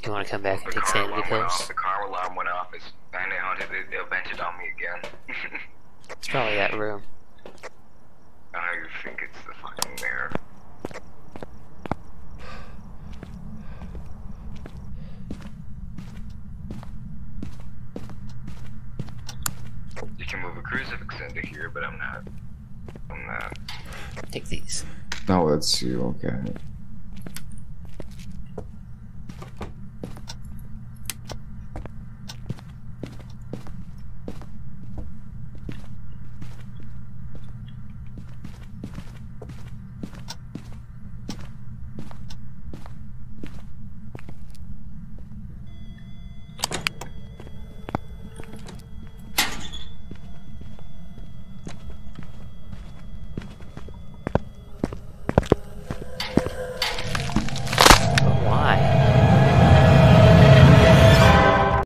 You want to come back and take sanity pills? The car alarm went off. It's bandit hunted. They'll bench it on me again. It's probably that room. I think it's the fucking Mare. You can move a crucifix into here, but I'm not. Take these. No, it's you, okay.